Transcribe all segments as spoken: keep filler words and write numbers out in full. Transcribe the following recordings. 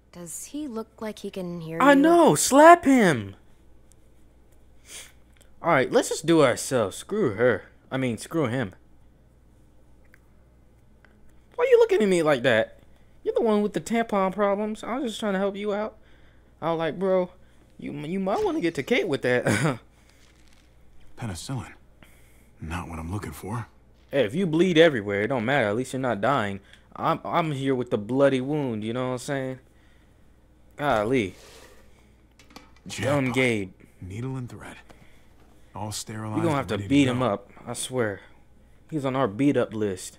Does he look like he can hear I you? know. Slap him. All right, let's just do it ourselves. Screw her. I mean, screw him. Why you looking at me like that? You're the one with the tampon problems. I was just trying to help you out. I was like, bro, you you might want to get to Kate with that. Penicillin. Not what I'm looking for. Hey, if you bleed everywhere, it don't matter. At least you're not dying. I'm I'm here with the bloody wound. You know what I'm saying? Golly. Dumb Jackpot. Gabe. Needle and thread. All sterilized. You're gonna have to ready beat go. him up. I swear. He's on our beat up list.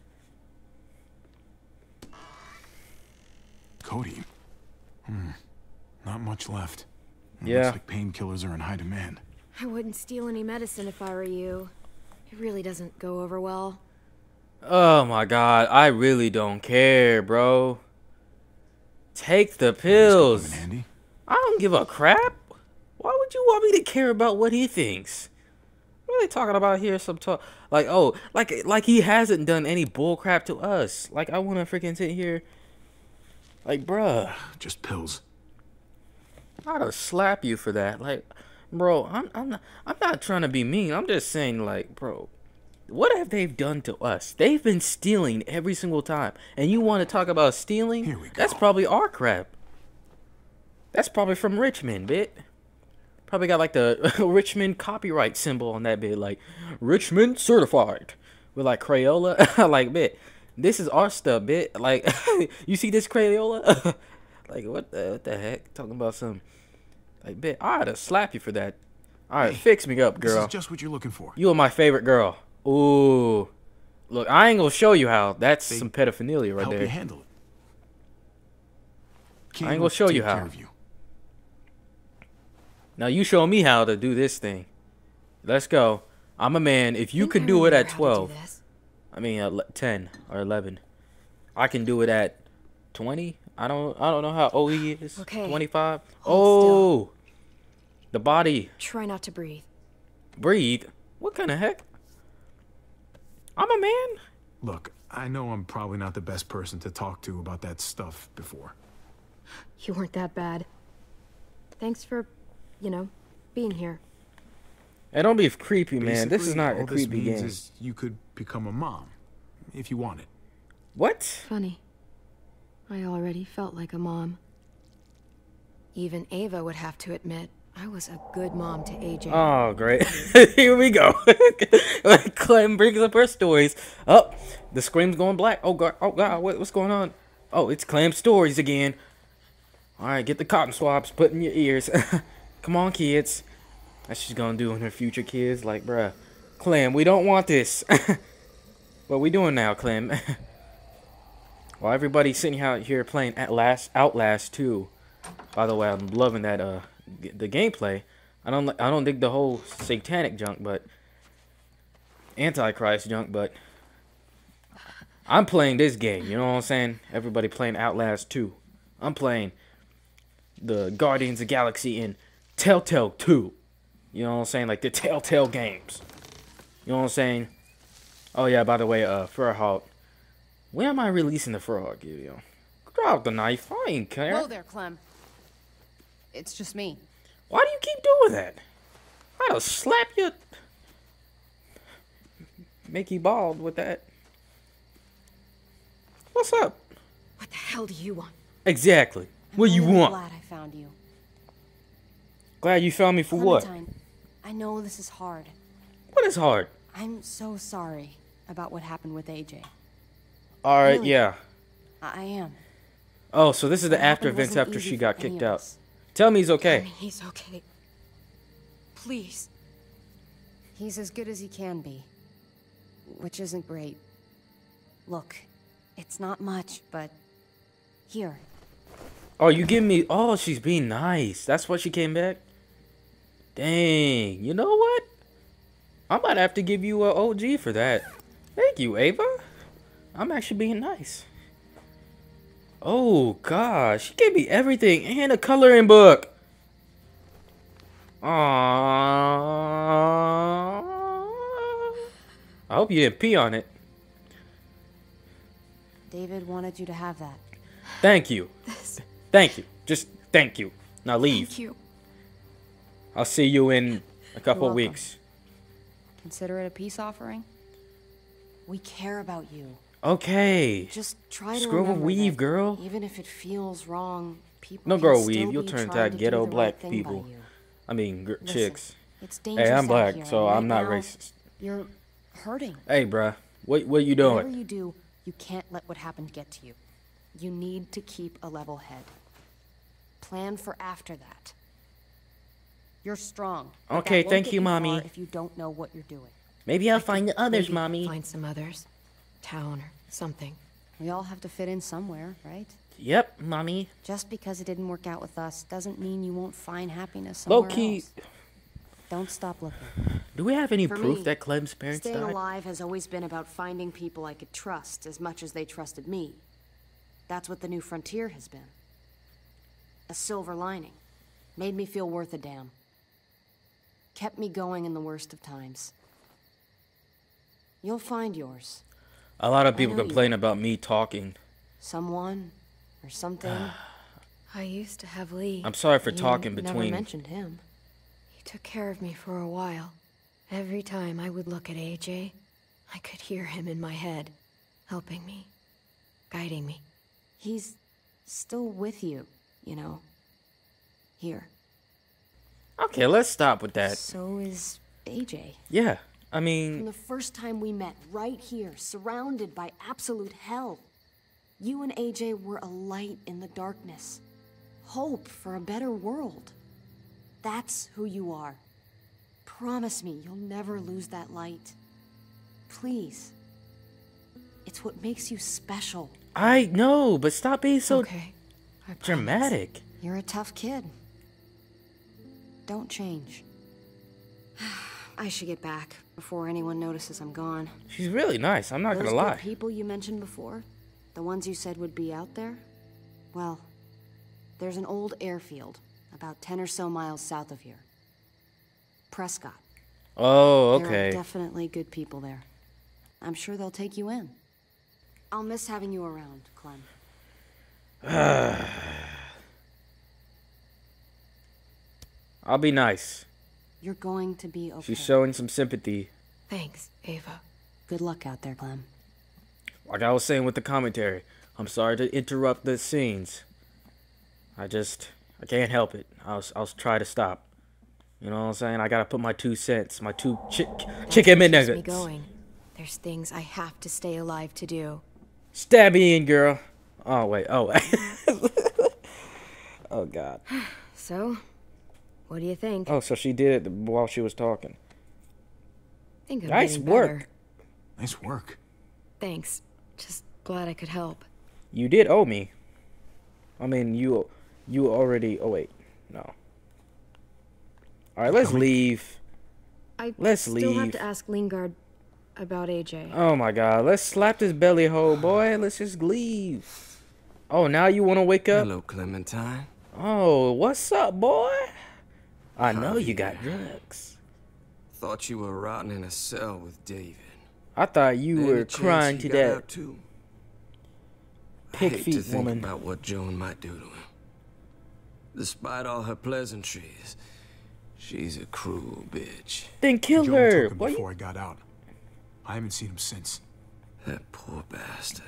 Codeine. Hmm. Not much left. It Yeah. Looks like painkillers are in high demand. I wouldn't steal any medicine if I were you. It really doesn't go over well. Oh my god, I really don't care, bro. Take the This could pills. come in handy. I don't give a crap. Why would you want me to care about what he thinks? What are they talking about here? Some talk like, oh, like like he hasn't done any bull crap to us. Like I want to freaking sit here, like, bruh, Just pills. I'd have slap you for that. Like, bro, I'm I'm not I'm not trying to be mean. I'm just saying, like, bro, what have they done to us? They've been stealing every single time, and you want to talk about stealing? Here we go. That's probably our crap. That's probably from Richmond, bit. Probably got like the Richmond copyright symbol on that bit, like Richmond certified with like Crayola. Like, bit, this is our stuff, bit. Like, you see this Crayola? Like, what the what the heck? Talking about some, like, bit. I ought to slap you for that. All right, Hey, fix me up, This girl. is just what you're looking for. You are my favorite girl. Ooh, look, I ain't gonna show you how. That's They some pedophilia right Help you there. handle it. I Kate ain't gonna wants to show you take care how. of you. Now you show me how to do this thing. Let's go. I'm a man. If you Think could I do it remember at how to do twelve, this. I mean at le- ten or eleven, I can do it at twenty. I don't. I don't know how old he is. Okay. twenty-five. Hold Oh, the body. Try not to breathe. Breathe. What kind of heck? I'm a man. Look, I know I'm probably not the best person to talk to about that stuff before. You weren't that bad. Thanks for, you know, being here. Hey, don't be creepy, man. This is Basically, not all a creepy this means game. is you could become a mom, if you wanted. What? Funny. I already felt like a mom. Even Ava would have to admit I was a good mom to A J. Oh, great. Here we go. Clem brings up her stories. Oh, the screen's going black. Oh, God. Oh, God. What, what's going on? Oh, it's Clem's stories again. All right, get the cotton swabs put in your ears. Come on, kids. That's what she's going to do in her future kids. Like, bruh. Clem, we don't want this. What we doing now, Clem? While everybody's sitting out here playing Outlast, Outlast two. By the way, I'm loving that uh g- the gameplay. I don't li- I don't dig the whole satanic junk, but Antichrist junk, but I'm playing this game. You know what I'm saying? Everybody playing Outlast two. I'm playing the Guardians of the Galaxy in Telltale two. You know what I'm saying? Like the Telltale games. You know what I'm saying? Oh yeah, by the way, uh, Furhawk. When am I releasing the Furhawk video? Drop the knife. I ain't care. Whoa there, Clem. It's just me. Why do you keep doing that? I'll slap you. Make you bald with that. What's up? What the hell do you want? Exactly. I'm What you really want? Glad I found you. Glad you found me for what? Clementine, I know this is hard. What is hard? I'm so sorry about what happened with A J. Alright, Really? yeah. I, I am. Oh, so this is the What after happened events wasn't after easy she for got any kicked of out. us. Tell me he's Tell okay. me he's okay. Please. He's as good as he can be. Which isn't great. Look, it's not much, but... Here. Oh, you give me... Oh, she's being nice. That's why she came back? Dang. You know what? I might have to give you a O G for that. Thank you, Ava. I'm actually being nice. Oh, gosh. She gave me everything and a coloring book. Aww. I hope you didn't pee on it. David wanted you to have that. Thank you. This Thank you. Just thank you. Now leave. Thank you. I'll see you in a couple welcome. weeks. Consider it a peace offering. We care about you. Okay. Just try to Screw a remember weave, that girl. even if it feels wrong, people No can girl still weave. You'll be turn to trying that do ghetto the black right thing people. by you. I mean, gr- Listen, chicks. It's dangerous Hey, I'm out black, here, so and I'm right not now, racist. You're hurting. Hey, bruh. What what you Whatever doing? you do, you can't let what happened get to you. You need to keep a level head. Plan for after that. You're strong. but Okay, that won't thank get you, far Mommy. If you don't know what you're doing. Maybe I'll I could find the others, maybe mommy. Find some others. Town or something. We all have to fit in somewhere, right? Yep, mommy. Just because it didn't work out with us doesn't mean you won't find happiness somewhere Low key. else. Don't stop looking. Do we have any For proof me, that Clem's parents Staying died? alive has always been about finding people I could trust as much as they trusted me. That's what the New Frontier has been. A silver lining. Made me feel worth a damn. Kept me going in the worst of times. You'll find yours. A lot of people know you complain will. about me talking. Someone or something. I used to have Lee. I'm sorry for You talking never between. mentioned him. He took care of me for a while. Every time I would look at A J, I could hear him in my head, helping me, guiding me. He's still with you, you know. Here. Okay, let's stop with that. So is A J. Yeah, I From mean, the first time we met, right here, surrounded by absolute hell, you and A J were a light in the darkness. Hope for a better world. That's who you are. Promise me you'll never lose that light. Please. It's what makes you special. I know, but stop being so Okay. I promise. dramatic. You're a tough kid. Don't change. I should get back before anyone notices I'm gone. She's really nice. I'm not Those gonna good lie. people you mentioned before, the ones you said would be out there, well, there's an old airfield about ten or so miles south of here. Prescott. Oh, There are okay. definitely good people there. I'm sure they'll take you in. I'll miss having you around, Clem. I'll be nice. You're going to be okay. She's showing some sympathy. Thanks, Ava. Good luck out there, Clem. Like I was saying with the commentary, I'm sorry to interrupt the scenes. I just, I can't help it. I'll, I'll try to stop. You know what I'm saying? I gotta put my two cents, my two chick, That's chicken what keeps me McNuggets. going. There's things I have to stay alive to do. Stab me in, girl. Oh wait, oh. Oh God. So, what do you think? Oh, so she did it while she was talking. think I'm Nice getting work. better. Nice work. Thanks. Just glad I could help. You did owe me. I mean, you, you already. Oh wait, no. All right, let's Coming. leave. I Let's still leave. have to ask Lingard about A J. Oh my God, let's slap this belly hole, boy. Let's just leave. Oh, now you want to wake up? Hello, Clementine. Oh, what's up, boy? I know you got drugs. Thought you were rotting in a cell with David. I thought you Any were chance crying he to got that out too? pig I hate feet to think woman. about what Joan might do to him. Despite all her pleasantries, she's a cruel bitch. Then kill Joan her. took him What you- before I got out. I haven't seen him since. That poor bastard.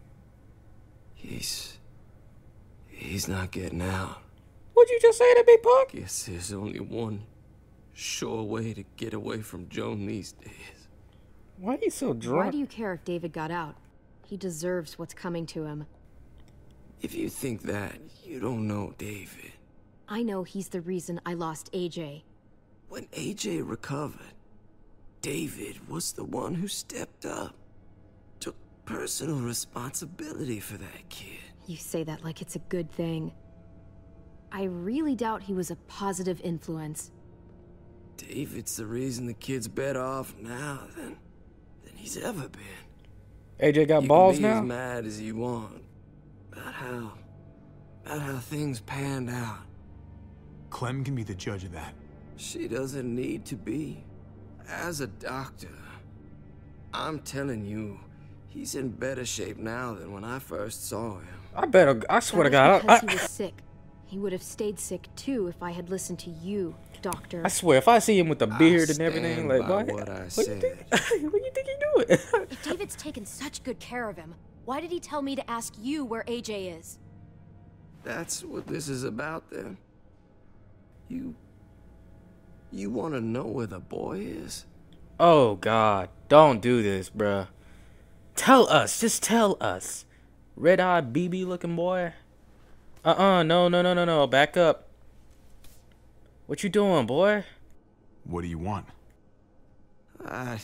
He's... He's not getting out. What'd you just say to me, Puck? Guess there's only one sure way to get away from Joan these days. Why are you so Why drunk? do you care if David got out? He deserves what's coming to him. If you think that, you don't know David. I know he's the reason I lost A J. When A J recovered, David was the one who stepped up. Took personal responsibility for that kid. You say that like it's a good thing. I really doubt he was a positive influence. David's the reason the kid's better off now than, than he's ever been. A J got You balls can be now? as mad as you want about how, about how things panned out. Clem can be the judge of that. She doesn't need to be. As a doctor, I'm telling you, he's in better shape now than when I first saw him. I better. I swear to That God. was because I, he was sick, He would have stayed sick too if I had listened to you, Doctor. I swear, if I see him with the beard and stand everything, like, by boy, what I what you think? said. What you think you doing? If David's taken such good care of him, why did he tell me to ask you where A J is? That's what this is about, then. You... You want to know where the boy is? Oh God, don't do this, bruh. Tell us, just tell us. Red-eyed B B looking boy. Uh-uh, no, no, no, no, no, back up. What you doing, boy? What do you want? I...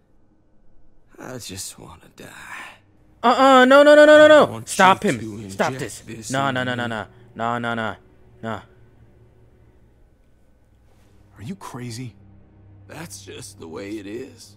I just want to die. Uh-uh, no, no, no, no, no, I no. want Stop you him. to Stop inject this. this No, in no, no, no, me. no. No, no, no. No. Are you crazy? That's just the way it is.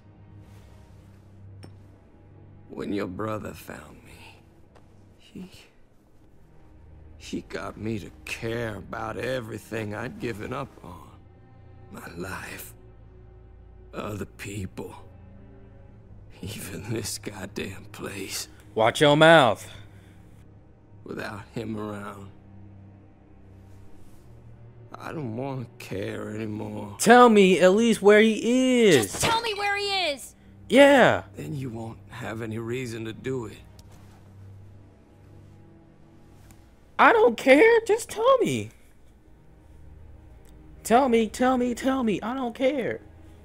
When your brother found me, he... He got me to care about everything I'd given up on. My life. Other people. Even this goddamn place. Watch your mouth. Without him around. I don't want to care anymore. Tell me at least where he is. Just tell me where he is! Yeah. Then you won't have any reason to do it. I don't care. Just tell me. Tell me, tell me, tell me. I don't care.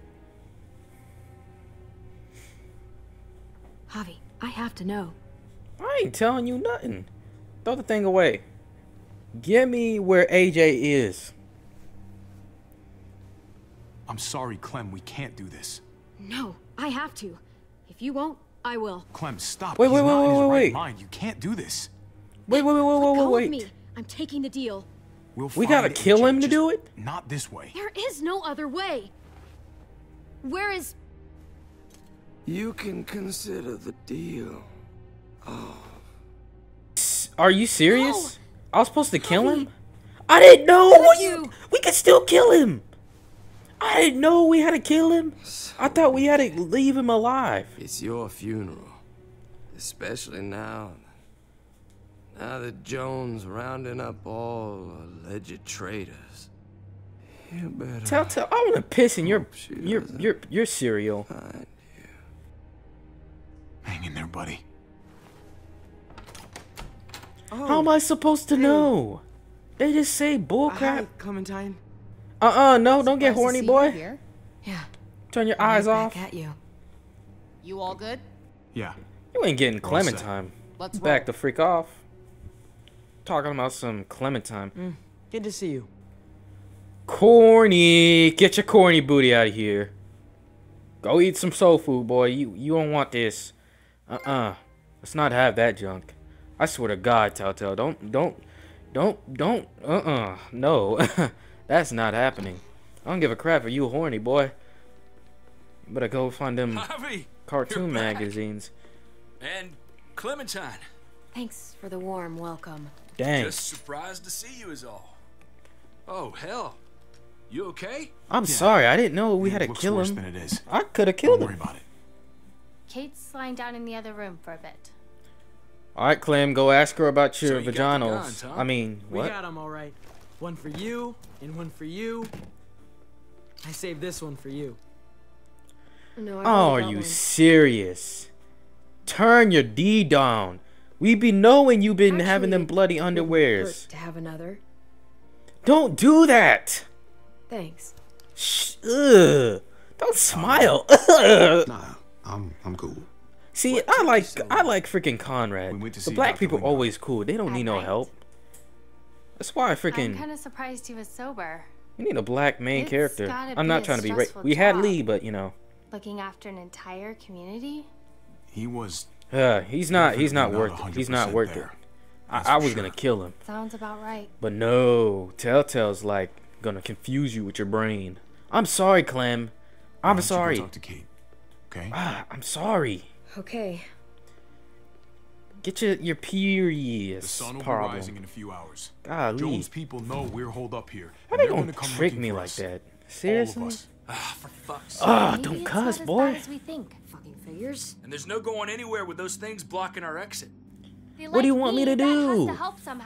Javi, I have to know. I ain't telling you nothing. Throw the thing away. Give me where A J is. I'm sorry, Clem. We can't do this. No, I have to. If you won't, I will. Clem, stop. Wait, He's wait, wait, not in his wait, right wait. mind. You can't do this. Wait, wait, wait, wait, Let wait, go wait, of me. wait. I'm taking the deal. We'll We find gotta A J, kill him to just do it? Not this way. There is no other way. Where is... You can consider the deal. Are you serious? No. I was supposed to kill him? I didn't know. Thank You, you. we could still kill him. I didn't know we had to kill him. I thought we had to leave him alive. It's your funeral. Especially now. Now that Jones rounding up all alleged traitors. You better Tell, tell. I want to piss in your, hope she your, doesn't your, your cereal. find you. Hang in there, buddy. How am I supposed to know? They just say Hi, bullcrap. Clementine. Uh-uh, no, don't get Surprised to horny, see you boy. here. Yeah. Turn your right eyes off. back at you. You all good? Yeah. You ain't getting All set. Clementine. Let's Back roll. the freak off. Talking about some Clementine. Good to see you. Corny. Get your corny booty out of here. Go eat some soul food, boy. You you don't want this. Uh-uh. Let's not have that junk. I swear to God, Telltale. Don't, don't, don't, don't. Uh-uh. No. That's not happening. I don't give a crap if you horny, boy. You better go find them Javi, cartoon you're back. magazines. And Clementine. Thanks for the warm welcome. Dang. Just surprised to see you is all. Oh, hell. You okay? I'm sorry. I didn't know we It had to looks kill worse him. than it is. I could have Don't killed worry him. about it. Kate's lying down in the other room for a bit. All right, Clem, go ask her about your So you got the vaginals. guns, huh? I mean, We what? got them all right. One for you, and one for you. I saved this one for you. No, I Oh, are already got you one. serious? Turn your D down. We be knowing you been having them Actually, bloody wouldn't underwears. hurt to have another. Don't do that. Thanks. Shh, ugh. Don't smile. Ugh. Nah, I'm I'm cool. See, I like I like freaking Conrad. We went to The see black Doctor people Lindbergh. always cool. They don't At need no night. help. That's why I I'm freaking kind of surprised he was sober, we need a black main It's character. gotta I'm be not a trying to be ra- stressful We had job. Lee, but you know, looking after an entire community. He was. uh, he's not he's not Definitely worth not it. He's not one hundred percent worth it. there. I, That's I for was sure. gonna kill him. Sounds about right. But no, Telltale's like gonna confuse you with your brain. I'm sorry, Clem. Why I'm don't you go sorry. talk to Kate, okay? Ah, I'm sorry. Okay. Get your your The periods sun will be problem. rising in a few hours. Golly, Jones people know we're holed up here. how and they they're gonna come trick looking me for like us. that? All Seriously? of us. Ah, for fuck's sake. Ah, Maybe don't it's cuss, not as boy. bad as we think. Fucking figures. And there's no going anywhere with those things blocking our exit. They What do you like want me to That has do? to help somehow.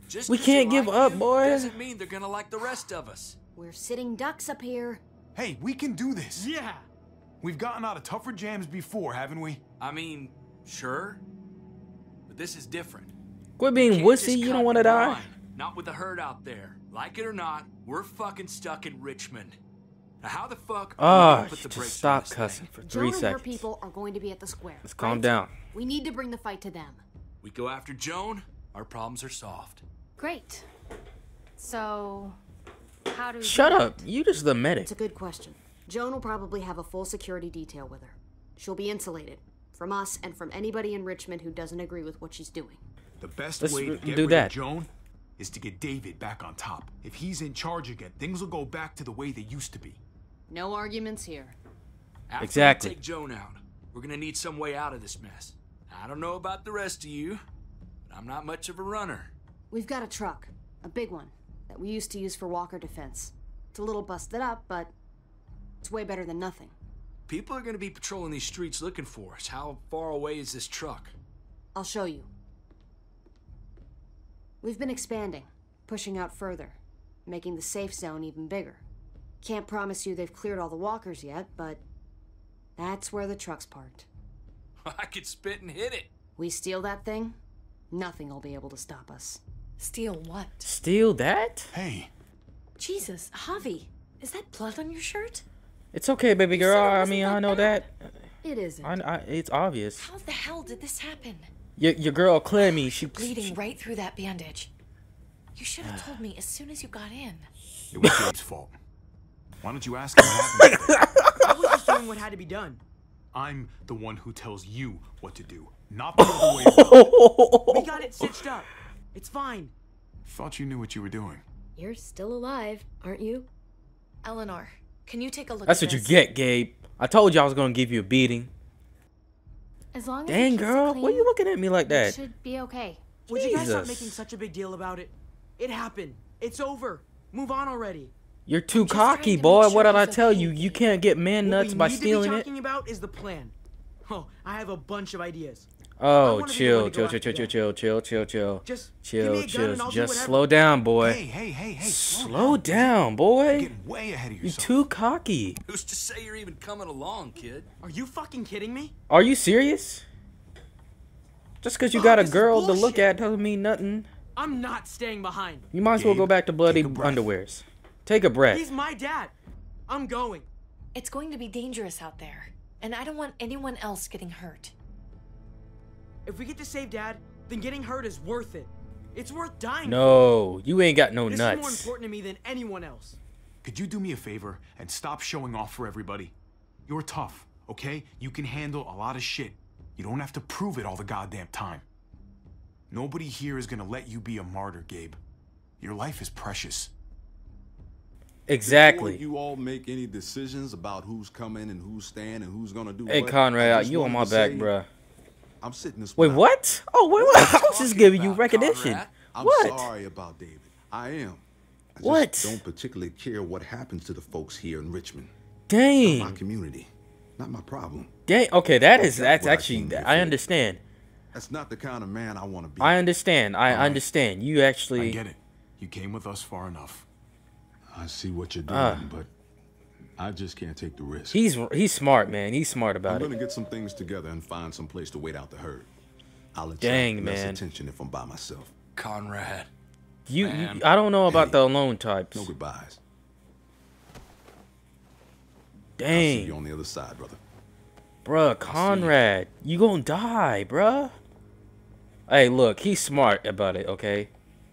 Just We 'cause can't they give like up, you boy. Doesn't mean they're gonna like the rest of us. We're sitting ducks up here. Hey, we can do this. Yeah. We've gotten out of tougher jams before, haven't we? I mean, sure, but this is different. Quit being Can't wussy. just You cut don't want to and die. run. Not with the herd out there. Like it or not, we're fucking stuck in Richmond. Now, how the fuck are we Ah, gonna put the just brakes on stop this cussing thing? for Joan three and her seconds. people are going to be at the square. Let's calm right? down. We need to bring the fight to them. We go after Joan, our problems are solved. Great. So, how do we Shut do up. that? You just the medic. It's a good question. Joan will probably have a full security detail with her. She'll be insulated from us and from anybody in Richmond who doesn't agree with what she's doing. The best Let's way to r- get do rid that. of Joan is to get David back on top. If he's in charge again, things will go back to the way they used to be. No arguments here. After Exactly. we take Joan out, we're gonna need some way out of this mess. I don't know about the rest of you, but I'm not much of a runner. We've got a truck, a big one, that we used to use for Walker defense. It's a little busted up, but it's way better than nothing. People are gonna be patrolling these streets looking for us. How far away is this truck? I'll show you. We've been expanding, pushing out further, making the safe zone even bigger. Can't promise you they've cleared all the walkers yet, but that's where the truck's parked. I could spit and hit it. We steal that thing, nothing will be able to stop us. Steal what? Steal that? Hey, Jesus, Javi, is that blood on your shirt? It's okay, baby girl. said it I wasn't mean, that I know bad. that. It isn't. I, I, it's obvious. How the hell did this happen? Your, your girl Clemmy, she Bleeding right through that bandage. You should have told me as soon as you got in. it was Gabe's fault. Why don't you ask him what happened? I was just doing what had to be done. I'm the one who tells you what to do, not the other way around. We got it stitched up. It's fine. Thought you knew what you were doing. You're still alive, aren't you? Eleanor, can you take a look That's at what you this? get, Gabe. I told you I was gonna give you a beating. As long as Dang, it keeps it girl, clean, why you looking at me like it that? should be okay. Would you guys stop Jesus. making such a big deal about it? It happened. It's over. Move on already. You're too just trying cocky, to boy. make What sure did I he's tell okay, you? You Gabe. can't get man What nuts we by need stealing to be it. talking about is the plan. Oh, I have a bunch of ideas. Oh, wanna be the chill, one to chill, go chill, chill, after chill, chill, chill, chill, Just chill, give me a gun chill. and I'll do Just whatever. slow down, boy. Hey, hey, hey, hey, Slow down, boy. You're getting way ahead of You yourself. too cocky. Who's to say you're even coming along, kid? Are you fucking kidding me? Are you serious? Just because you Fuck, got a this is girl to look bullshit. at doesn't mean nothing. I'm not staying behind. You might as well go Gabe, back to bloody take a breath. underwears. Take a breath. He's my dad. I'm going. It's going to be dangerous out there, and I don't want anyone else getting hurt. If we get to save Dad, then getting hurt is worth it. It's worth dying for. No, you ain't got no This is more nuts. important to me than anyone else. Could you do me a favor and stop showing off for everybody? You're tough, okay? You can handle a lot of shit. You don't have to prove it all the goddamn time. Nobody here is gonna let you be a martyr, Gabe. Your life is precious. Exactly. Before you all make any decisions about who's coming and who's staying and who's gonna do Hey, what, I Conrad, just you on wanted my to back, say, bruh. I'm sitting this Wait, one out. what? Oh, wait, what? I was just talking giving you about, recognition. Conrad? I'm What? sorry about David. I am. I just What? don't particularly care what happens to the folks here in Richmond. My Dang. community, not my problem. Dang. Okay, that is That's that's what I actually came here I for. understand. That's not the kind of man I want to be. I understand. I All right. understand. You I actually. get it. You came with us far enough. I see what you're doing, Ah. but I just can't take the risk. He's he's smart, man. He's smart I'm about gonna it. get some things together and find some place to wait out the herd. I'll attract Dang, less man. attention if I'm by myself. Conrad. You, you Man. I don't know about Hey, the alone types. No goodbyes. I'll see you Dang, on the other side, brother. bruh, Conrad, you gonna die, bruh. Hey, look, he's smart about it. Okay.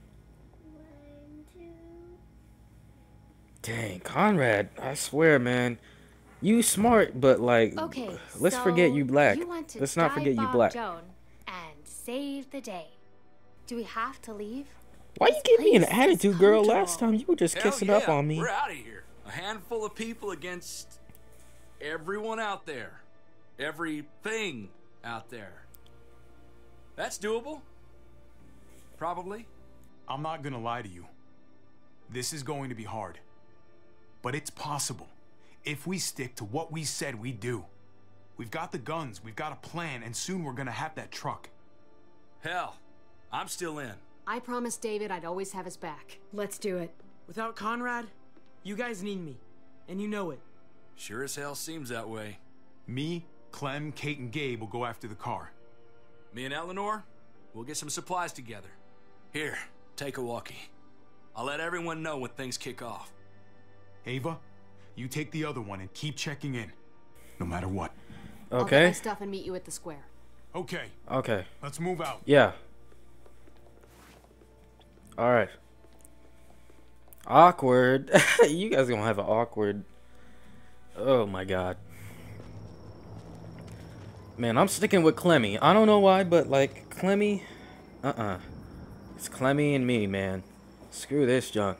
Dang, Conrad, I swear, man, you smart, but like, Okay, let's forget so you black. You want to Let's not forget you dive-bomb black. Joan and save the day. Do we have to leave? Why you This give me an place is attitude, girl? Last comfortable. time you were just Hell kissing yeah, up on me. We're out of here. A handful of people against everyone out there. Everything out there. That's doable. Probably. I'm not gonna lie to you. This is going to be hard. But it's possible. If we stick to what we said we'd do. We've got the guns, we've got a plan, and soon we're gonna have that truck. Hell, I'm still in. I promised David I'd always have his back. Let's do it. Without Conrad, you guys need me. And you know it. Sure as hell seems that way. Me, Clem, Kate, and Gabe will go after the car. Me and Eleanor, we'll get some supplies together. Here, take a walkie. I'll let everyone know when things kick off. Ava, you take the other one and keep checking in, no matter what. I'll get Okay. my stuff and meet you at the square. Okay, Okay. let's move out. Yeah. All right. Awkward. You guys gonna have an awkward. Oh my god. Man, I'm sticking with Clemmy. I don't know why, but like Clemmy. Uh-uh. It's Clemmy and me, man. Screw this junk.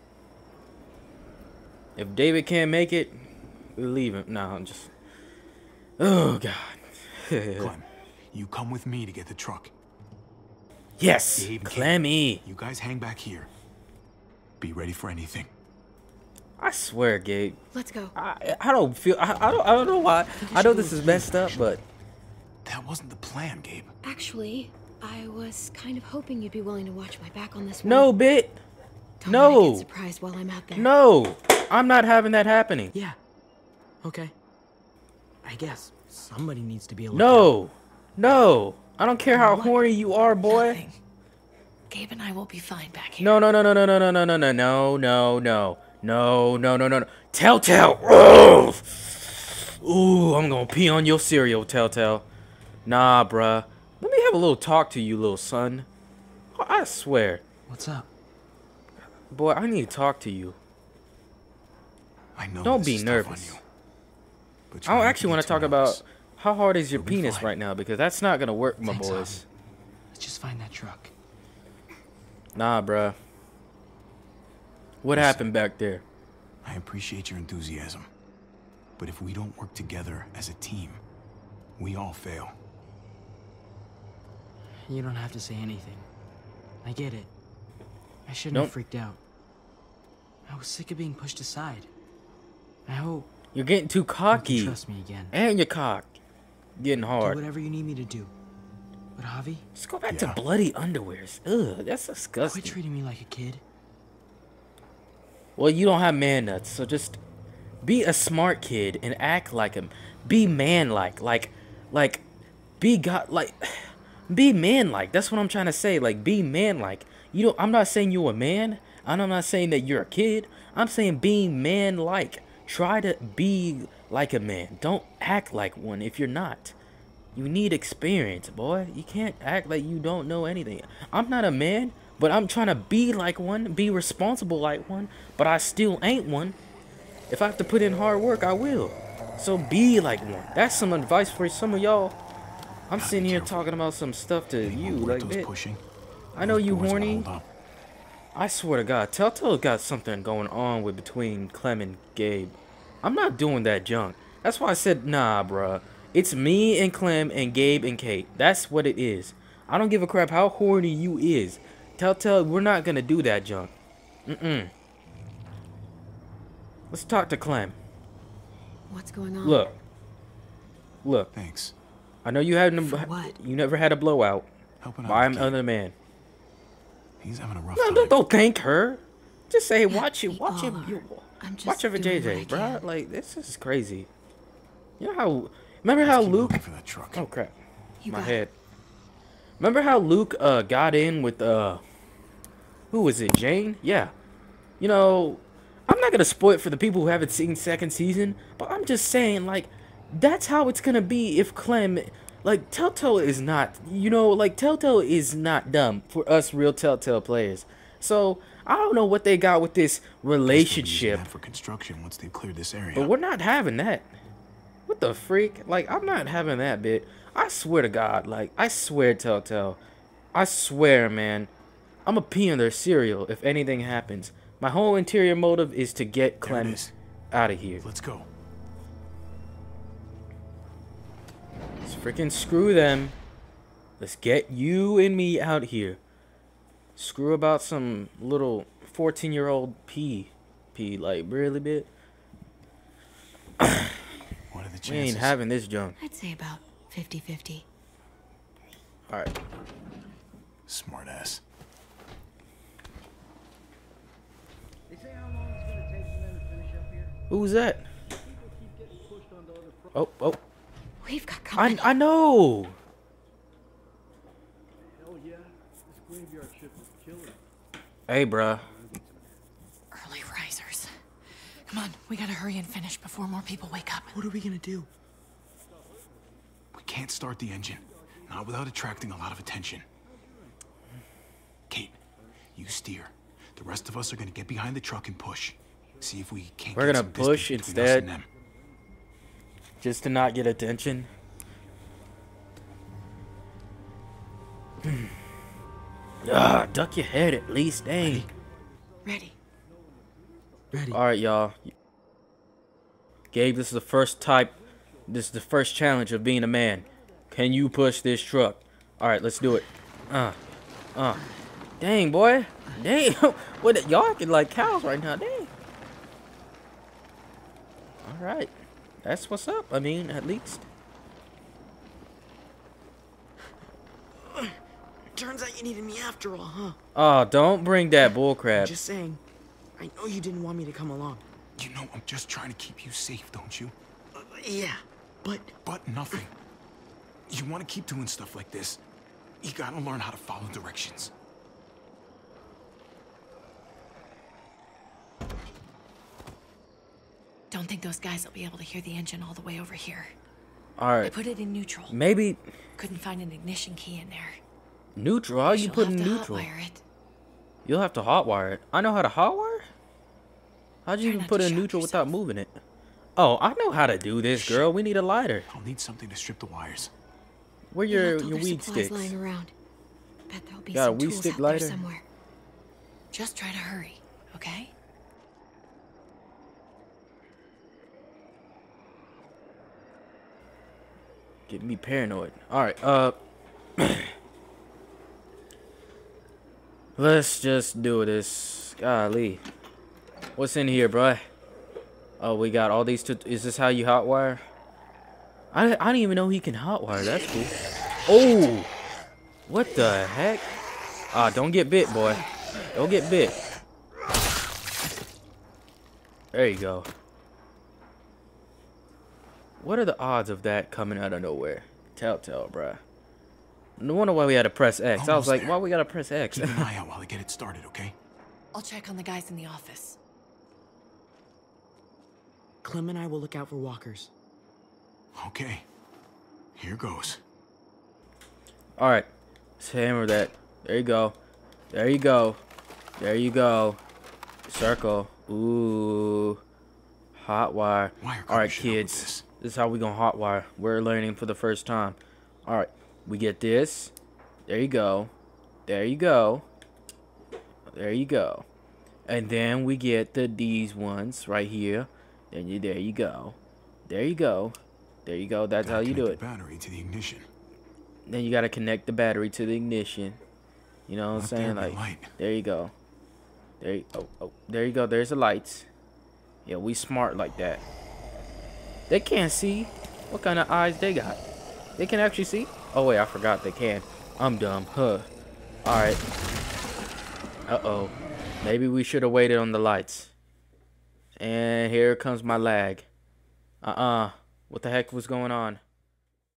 If David can't make it, we'll leave him. No, I'm just. Oh god. Clem, you come with me to get the truck. Yes, Gabe, Clemmy. Kate, you guys hang back here. Be ready for anything. I swear, Gabe. Let's go. I I don't feel. I, I don't. I don't know why. I know this is messed up, but That wasn't the plan, Gabe. Actually, I was kind of hoping you'd be willing to watch my back on this one. no, bit. Don't let me No. get surprised while I'm out there. No, I'm not having that happening. Yeah. Okay. I guess somebody needs to be a lookout. No, no. I don't care how What? horny you are, boy. Nothing. Gabe and I will be fine back here. No, no, no, no, no, no, no, no, no, no, no, no, no, no, no, no, no. Telltale. Ugh. Ooh, I'm gonna pee on your cereal, Telltale. Nah, bruh. Let me have a little talk to you, little son. I swear. What's up? Boy, I need to talk to you. I know. Don't this be is tough on nervous. you, but I try don't not actually get want to too talk nervous. about how hard is your You'll be penis fine. right now, because that's not gonna work, my Thanks, boys. Let's just find that truck. Nah, bruh. What Listen. happened back there? I appreciate your enthusiasm, but if we don't work together as a team, we all fail. You don't have to say anything. I get it. I shouldn't Nope. have freaked out. I was sick of being pushed aside. I hope You're getting too you can cocky. trust me again. And you're cocked. Getting Do hard. whatever you need me to do. But Javi, Just go back Yeah. to bloody underwears. Ugh, that's quit disgusting. treating me like a kid. Well, you don't have man nuts, so just be a smart kid and act like him. Be man-like, like, like, be god, like, be man-like. That's what I'm trying to say. Like, be man-like. You know, I'm not saying you're a man. and I'm not saying that you're a kid. I'm saying being man-like. Try to be like a man. Don't act like one if you're not. You need experience, boy. You can't act like you don't know anything. I'm not a man, but I'm trying to be like one, be responsible like one, but I still ain't one. If I have to put in hard work, I will. So be like one. That's some advice for some of y'all. I'm Gotta sitting be here careful. talking about some stuff to Any you, more like Berto's that. pushing, I know those you doors will horny. hold up. I swear to God, Telltale got something going on with between Clem and Gabe. I'm not doing that junk. That's why I said, nah, bruh. It's me and Clem and Gabe and Kate. That's what it is. I don't give a crap how horny you is. Telltale, we're not gonna do that junk. Mm-mm. Let's talk to Clem. What's going on? Look. Look. Thanks. I know you haven't. For what? You never had a blowout. Helping out By with Kate. another man. He's having a rough No, time. don't, don't thank her. Just say, watch we it, watch it, all are. you, I'm just watch over doing J J, what I bruh. can. Like this is crazy. You know how? Remember how Let's keep Luke? looking for that truck. Oh crap, You my got head. Remember how Luke uh got in with uh, who was it? Jane? Yeah. You know, I'm not gonna spoil it for the people who haven't seen second season, but I'm just saying, like, that's how it's gonna be if Clem. Like, Telltale is not, you know, like, Telltale is not dumb for us real Telltale players. So, I don't know what they got with this Guess they'll be using relationship, that for construction once they've cleared this area. but we're not having that. What the freak? Like, I'm not having that bit. I swear to God, like, I swear, Telltale. I swear, man. I'm a pee in their cereal if anything happens. My whole interior motive is to get There it Clem is. out of here. Let's go. Let's freaking screw them. Let's get you and me out here. Screw about some little fourteen year old pee. Pee, like, really bit. What are the chances? We ain't having this junk. I'd say about fifty fifty. Alright. Smart ass. Who's that? Oh, oh. We've got company. I, I know. Hell yeah, this graveyard shift is killing. Hey, bruh. Early risers. Come on, we gotta hurry and finish before more people wake up. What are we gonna do? We can't start the engine. Not without attracting a lot of attention. Kate, you steer. The rest of us are gonna get behind the truck and push. See if we can't We're get gonna some push distance between us instead. and them. Just to not get attention. Ah, duck your head at least, dang. Ready. Ready. Alright, y'all. Gabe, this is the first type. This is the first challenge of being a man. Can you push this truck? Alright, let's do it. Uh. Uh. Dang, boy. Dang. What, y'all acting like cows right now. Dang. Alright. That's what's up. I mean, at least. Turns out you needed me after all, huh? Oh, don't bring that bullcrap. Just saying. I know you didn't want me to come along. You know I'm just trying to keep you safe, don't you? Uh, yeah, but... But nothing. You want to keep doing stuff like this, you gotta learn how to follow directions. Don't think those guys will be able to hear the engine all the way over here. All right. I put it in neutral. Maybe Couldn't find an ignition key in there. neutral. How you She'll put in have to neutral? hotwire it. You'll have to hotwire it. I know how to hotwire. How'd you Try even not put to it in shock neutral without moving it? Oh, I know how to do this, girl. We need a lighter. I'll need something to strip the wires. Where We your left all your their weed supplies sticks? lying around. Bet there'll be Got a some weed tools stick out lighter? there somewhere. Just try to hurry, okay? Get me paranoid. All right. Uh. Let's just do this. Golly. What's in here, bruh? Oh, we got all these two. Is this how you hotwire? I, I didn't even know he can hotwire. That's cool. Oh! What the heck? Ah, don't get bit, boy. Don't get bit. There you go. What are the odds of that coming out of nowhere? Telltale, bruh. No wonder why we had to press X. I was Almost like, there. why we gotta press X? Keep an eye out while I get it started, okay? I'll check on the guys in the office. Clem and I will look out for walkers. Okay. Here goes. Alright. Let's hammer that. There you go. There you go. There you go. Circle. Ooh. Hot wire. Wire Alright, cutter should help with kids. this. This is how we gonna hot wire. We're learning for the first time. Alright. We get this. There you go. There you go. There you go. And then we get the these ones right here. Then you there you go. There you go. There you go. That's how you do it. Battery to the ignition. Then you gotta connect the battery to the ignition. You know what I'm Not saying? there, but Like, light. there you go. There you, oh, oh, there you go. There's the lights. Yeah, we smart like that. They can't see. What kind of eyes they got? They can actually see? Oh, wait, I forgot they can. I'm dumb. Huh. Alright. Uh-oh. Maybe we should have waited on the lights. And here comes my lag. Uh-uh. What the heck was going on?